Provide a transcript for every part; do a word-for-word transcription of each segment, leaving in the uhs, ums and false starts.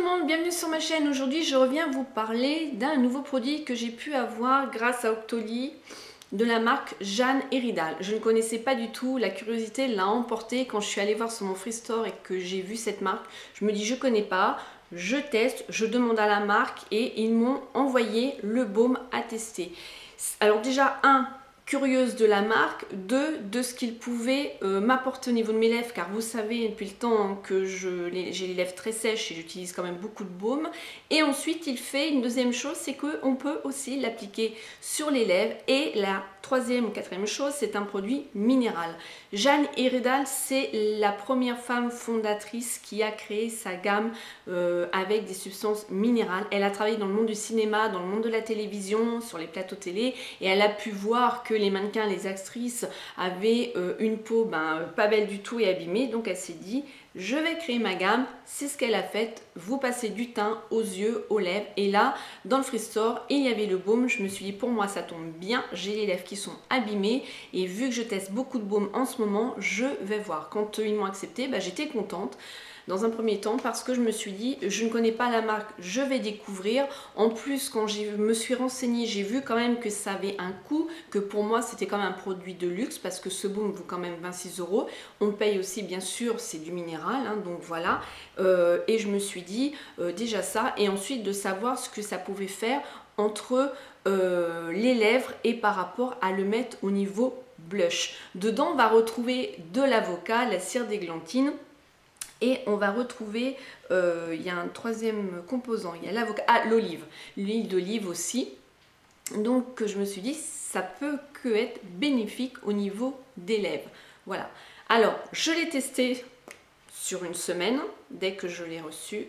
le monde, bienvenue sur ma chaîne. Aujourd'hui je reviens vous parler d'un nouveau produit que j'ai pu avoir grâce à Octoly de la marque Jeanne et Ridal. Je ne connaissais pas du tout, la curiosité l'a emporté quand je suis allée voir sur mon Free Store et que j'ai vu cette marque. Je me dis je connais pas, je teste, je demande à la marque et ils m'ont envoyé le baume à tester. Alors déjà un, curieuse de la marque, deux, de ce qu'il pouvait euh, m'apporter au niveau de mes lèvres, car vous savez depuis le temps que j'ai les lèvres très sèches et j'utilise quand même beaucoup de baume. Et ensuite il fait une deuxième chose, c'est qu'on peut aussi l'appliquer sur les lèvres. Et la troisième ou quatrième chose, c'est un produit minéral. Jeanne et Ridal, c'est la première femme fondatrice qui a créé sa gamme euh, avec des substances minérales. Elle a travaillé dans le monde du cinéma, dans le monde de la télévision, sur les plateaux télé, et elle a pu voir que les mannequins, les actrices avaient euh, une peau ben, pas belle du tout et abîmée. Donc elle s'est dit, je vais créer ma gamme. C'est ce qu'elle a fait. Vous passez du teint aux yeux, aux lèvres. Et là, dans le Free Store, il y avait le baume. Je me suis dit, pour moi, ça tombe bien. J'ai les lèvres qui sont abîmées. Et vu que je teste beaucoup de baume en ce moment, je vais voir. Quand ils m'ont accepté, ben, j'étais contente. Dans un premier temps parce que je me suis dit je ne connais pas la marque, je vais découvrir. En plus quand je me suis renseignée, j'ai vu quand même que ça avait un coût, que pour moi c'était quand même un produit de luxe parce que ce baume vaut quand même vingt-six euros. On paye aussi bien sûr, c'est du minéral hein, donc voilà. Euh, et je me suis dit euh, déjà ça, et ensuite de savoir ce que ça pouvait faire entre euh, les lèvres et par rapport à le mettre au niveau blush. Dedans on va retrouver de l'avocat, la cire d'églantine. Et on va retrouver, euh, il y a un troisième composant, il y a l'avocat, ah, l'olive, l'huile d'olive aussi. Donc je me suis dit, ça peut que être bénéfique au niveau des lèvres. Voilà. Alors, je l'ai testé sur une semaine, dès que je l'ai reçu.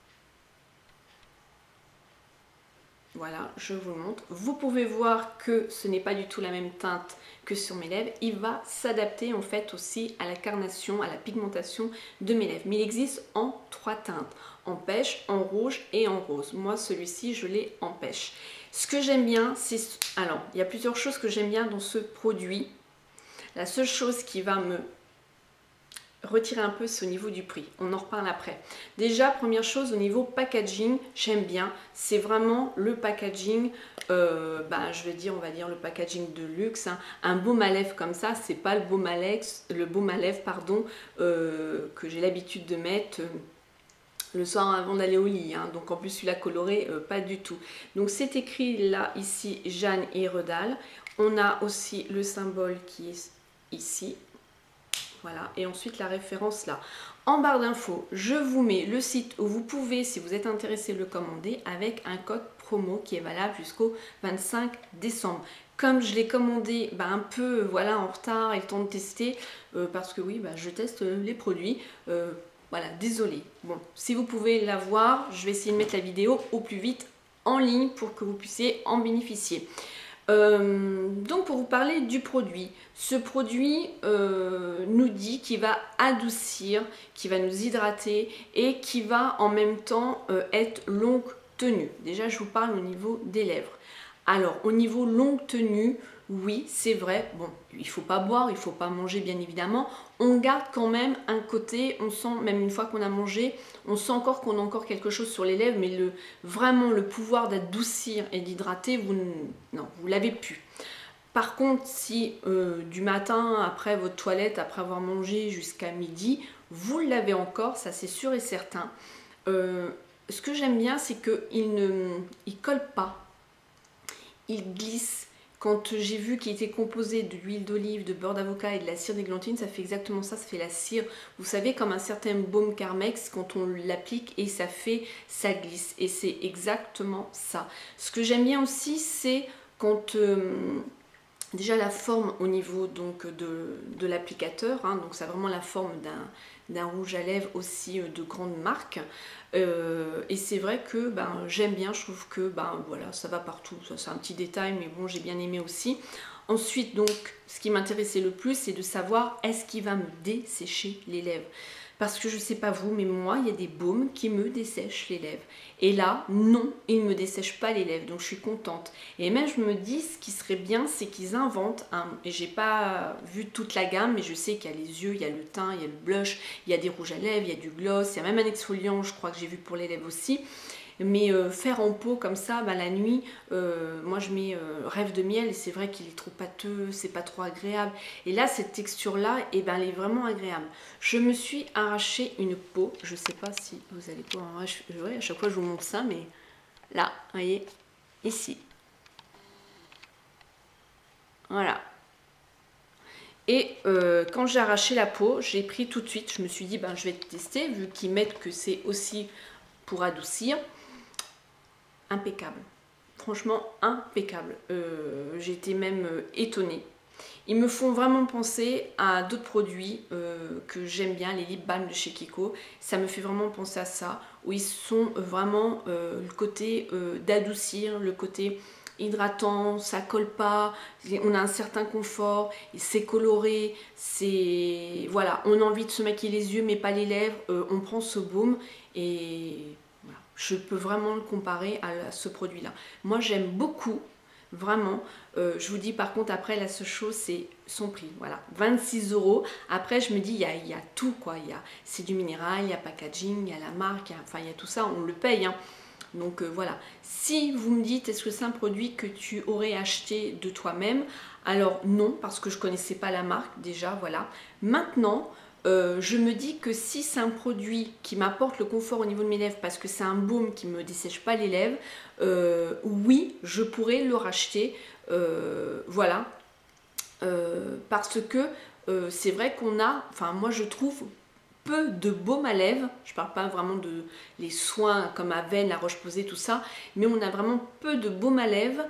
Voilà, je vous le montre. Vous pouvez voir que ce n'est pas du tout la même teinte que sur mes lèvres. Il va s'adapter en fait aussi à la carnation, à la pigmentation de mes lèvres. Mais il existe en trois teintes, en pêche, en rouge et en rose. Moi, celui-ci, je l'ai en pêche. Ce que j'aime bien, c'est... Alors, il y a plusieurs choses que j'aime bien dans ce produit. La seule chose qui va me retirer un peu, c'est au niveau du prix. On en reparle après. Déjà, première chose, au niveau packaging, j'aime bien. C'est vraiment le packaging, euh, bah, je vais dire, on va dire le packaging de luxe. Hein. Un baume à lèvres comme ça, c'est pas le baume à lèvres, le baume à lèvres pardon, euh, que j'ai l'habitude de mettre euh, le soir avant d'aller au lit. Hein. Donc en plus, celui-là coloré, euh, pas du tout. Donc c'est écrit là, ici, Jeanne et Ridal. On a aussi le symbole qui est ici. Voilà, et ensuite la référence là. En barre d'infos, je vous mets le site où vous pouvez, si vous êtes intéressé, le commander avec un code promo qui est valable jusqu'au vingt-cinq décembre. Comme je l'ai commandé bah, un peu voilà, en retard et le temps de tester, euh, parce que oui, bah, je teste les produits. Euh, voilà, désolé. Bon, si vous pouvez l'avoir, je vais essayer de mettre la vidéo au plus vite en ligne pour que vous puissiez en bénéficier. Euh, donc pour vous parler du produit, ce produit euh, nous dit qu'il va adoucir, qu'il va nous hydrater et qui va en même temps euh, être longue tenue. Déjà je vous parle au niveau des lèvres. Alors au niveau longue tenue, oui c'est vrai, bon il faut pas boire, il faut pas manger bien évidemment, on garde quand même un côté, on sent même une fois qu'on a mangé, on sent encore qu'on a encore quelque chose sur les lèvres, mais le, vraiment le pouvoir d'adoucir et d'hydrater, vous non, vous l'avez plus. Par contre, si euh, du matin, après votre toilette, après avoir mangé jusqu'à midi, vous l'avez encore, ça c'est sûr et certain. Euh, ce que j'aime bien, c'est qu'il ne il colle pas, il glisse. Quand j'ai vu qu'il était composé de l'huile d'olive, de beurre d'avocat et de la cire d'églantine, ça fait exactement ça, ça fait la cire. Vous savez, comme un certain baume Carmex, quand on l'applique et ça fait, ça glisse. Et c'est exactement ça. Ce que j'aime bien aussi, c'est quand... Euh, déjà la forme au niveau donc de, de l'applicateur, hein, donc ça a vraiment la forme d'un rouge à lèvres aussi euh, de grande marque. Euh, et c'est vrai que ben, j'aime bien, je trouve que ben, voilà, ça va partout, c'est un petit détail mais bon j'ai bien aimé aussi. Ensuite donc ce qui m'intéressait le plus c'est de savoir est-ce qu'il va me dessécher les lèvres. Parce que je sais pas vous, mais moi, il y a des baumes qui me dessèchent les lèvres. Et là, non, ils ne me dessèchent pas les lèvres, donc je suis contente. Et même, je me dis, ce qui serait bien, c'est qu'ils inventent, un, et j'ai pas vu toute la gamme, mais je sais qu'il y a les yeux, il y a le teint, il y a le blush, il y a des rouges à lèvres, il y a du gloss, il y a même un exfoliant, je crois que j'ai vu pour les lèvres aussi. Mais euh, faire en peau comme ça, bah, la nuit, euh, moi je mets euh, Rêve de miel et c'est vrai qu'il est trop pâteux, c'est pas trop agréable. Et là, cette texture-là, eh ben, elle est vraiment agréable. Je me suis arraché une peau, je sais pas si vous allez pouvoir arracher, ouais, à chaque fois je vous montre ça, mais là, vous voyez, ici. Voilà. Et euh, quand j'ai arraché la peau, j'ai pris tout de suite, je me suis dit, ben, je vais tester, vu qu'ils mettent que c'est aussi pour adoucir. Impeccable, franchement impeccable, euh, j'ai été même euh, étonnée. Ils me font vraiment penser à d'autres produits euh, que j'aime bien, les lip balm de chez Kiko. Ça me fait vraiment penser à ça, où ils sont vraiment euh, le côté euh, d'adoucir, le côté hydratant, ça colle pas, on a un certain confort, c'est coloré, c'est voilà, on a envie de se maquiller les yeux mais pas les lèvres, euh, on prend ce baume et voilà, je peux vraiment le comparer à ce produit là. Moi j'aime beaucoup, vraiment. Euh, je vous dis par contre après la seule chose c'est son prix, voilà, vingt-six euros. Après je me dis il y a, il y a tout quoi, il y a, c'est du minéral, il y a packaging, il y a la marque, il y a, enfin il y a tout ça, on le paye hein. Donc euh, voilà, si vous me dites est-ce que c'est un produit que tu aurais acheté de toi-même, alors non, parce que je connaissais pas la marque déjà, voilà. Maintenant, euh, je me dis que si c'est un produit qui m'apporte le confort au niveau de mes lèvres, parce que c'est un baume qui me dessèche pas les lèvres, euh, oui, je pourrais le racheter, euh, voilà. Euh, parce que euh, c'est vrai qu'on a, enfin moi je trouve peu de baume à lèvres, je parle pas vraiment de les soins comme Avène, la Roche-Posay, tout ça, mais on a vraiment peu de baume à lèvres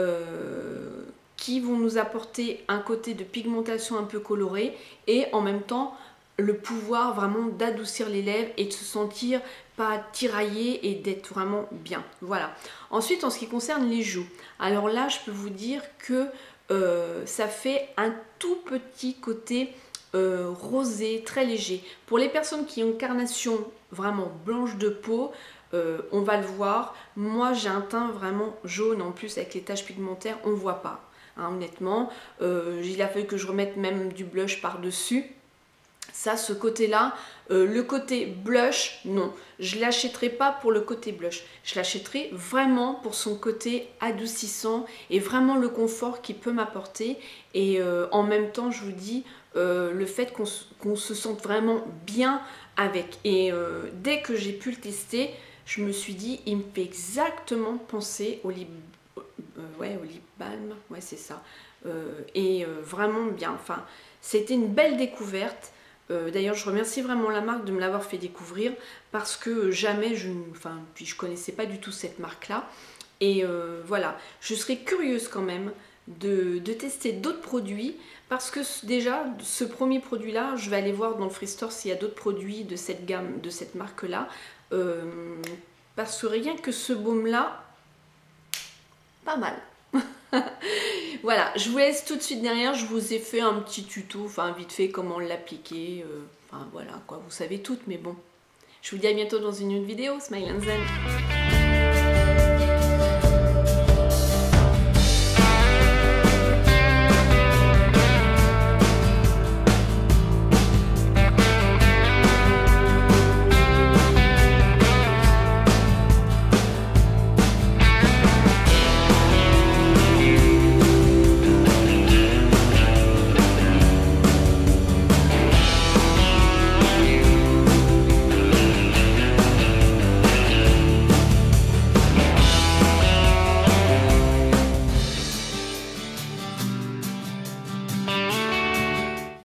euh, qui vont nous apporter un côté de pigmentation un peu colorée et en même temps le pouvoir vraiment d'adoucir les lèvres et de se sentir pas tiraillé et d'être vraiment bien. Voilà. Ensuite, en ce qui concerne les joues, alors là, je peux vous dire que euh, ça fait un tout petit côté Euh, rosé, très léger. Pour les personnes qui ont une carnation vraiment blanche de peau, euh, on va le voir. Moi, j'ai un teint vraiment jaune en plus avec les taches pigmentaires, on ne voit pas. Hein, honnêtement, euh, il a fallu que je remette même du blush par-dessus. Ça, ce côté-là, euh, le côté blush, non. Je ne l'achèterai pas pour le côté blush. Je l'achèterai vraiment pour son côté adoucissant et vraiment le confort qu'il peut m'apporter. Et euh, en même temps, je vous dis, euh, le fait qu'on qu'on se sente vraiment bien avec. Et euh, dès que j'ai pu le tester, je me suis dit, il me fait exactement penser au lip, euh, ouais, au lip balm. Ouais, c'est ça. Euh, et euh, vraiment bien. Enfin, c'était une belle découverte. Euh, D'ailleurs, je remercie vraiment la marque de me l'avoir fait découvrir parce que jamais je, enfin, puis je connaissais pas du tout cette marque-là. Et euh, voilà, je serais curieuse quand même de, de tester d'autres produits parce que déjà, ce premier produit-là, je vais aller voir dans le Free Store s'il y a d'autres produits de cette gamme, de cette marque-là. Euh, parce que rien que ce baume-là, pas mal. Voilà, je vous laisse tout de suite derrière, je vous ai fait un petit tuto, enfin vite fait comment l'appliquer, euh, enfin voilà quoi, vous savez toutes, mais bon. Je vous dis à bientôt dans une autre vidéo, Smile and Zen.